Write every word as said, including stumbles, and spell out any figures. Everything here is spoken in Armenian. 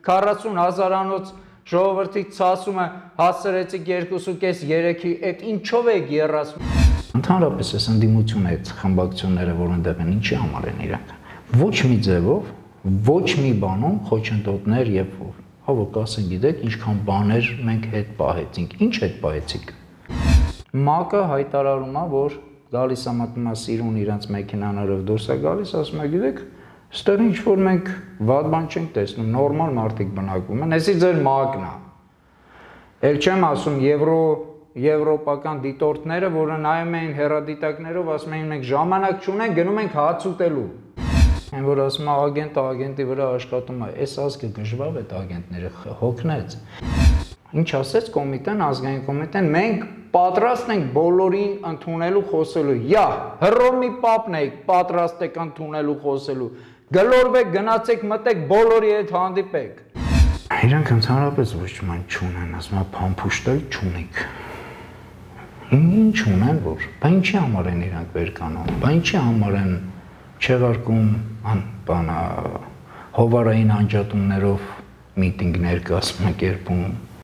քառասուն հազարանոց ժողովրդի ցասումը հասցրեցիք երկու կես երեքի, այդ ինչով եք երազում։ Ընդհանրապես այս ընդդիմությունը այդ խմբակցությունները, որ այնտեղ են, ինչի համար են իրանք։ Ոչ մի ձևով, ոչ մի բանում խոչընդոտներ եւ հավոք ասեն գիտեք, ինչքան բաներ մենք հետ պահեցինք։ Ինչ հետ պահեցիք։ ՄԱԿ-ը հայտարարում է, որ գալիս է մտնում է սիրուն իրանց մեքենաներով դուրս է գալիս, ասում է գիտեք, այստեղ ինչ որ մենք վատ բան չենք տեսնում, նորմալ մարդիկ բնակվում են, այսի ձեր ՄԱԿ-ն է։ Էլ չեմ ասում եվրո եվրոպական դիտորդները, որը նայում էին հեռադիտակներով, ասում էին մենք ժամանակ չունենք, գնում ենք հաց ուտելու։ Այն որ ասում է ագենտը ագենտի վրա աշխատում է, այս ազգը գժվավ այդ ագենտները հոգնեց։ Ինչ ասեց կոմիտեն, ազգային կոմիտեն, մենք պատրաստ ենք բոլորին ընդունելու խոսելու։ Յա, Հռոմի պապն եք, պատրաստ եք ընդունելու խոսելու։ Գլորվեք, գնացեք, մտեք, բոլորի հետ հանդիպեք։ Իրանք ընդհանրապես ոչ ման չունեն, ասում է փամփուշտել չունեք։ Ինչ ունեն որ, բա ինչի համար են իրանք վեր կանում, բա ինչի համար են չեղարկում բանա հովարային անջատումներով միտինգներ կազմակերպում։